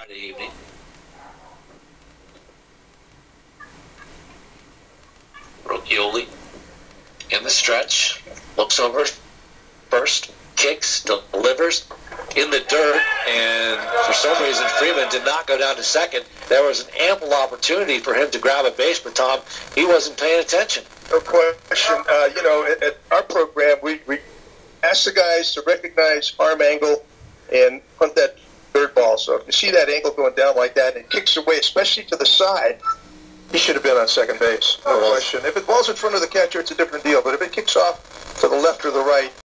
Friday evening. Rocchioli in the stretch, looks over first, kicks, delivers in the dirt, and for some reason Freeman did not go down to second. There was an ample opportunity for him to grab a base, but Tom, he wasn't paying attention. No question. At our program, we ask the guys to recognize arm angle and punt that third ball. So if you see that angle going down like that and it kicks away, especially to the side, he should have been on second base. No question. If it falls in front of the catcher, it's a different deal. But if it kicks off to the left or the right,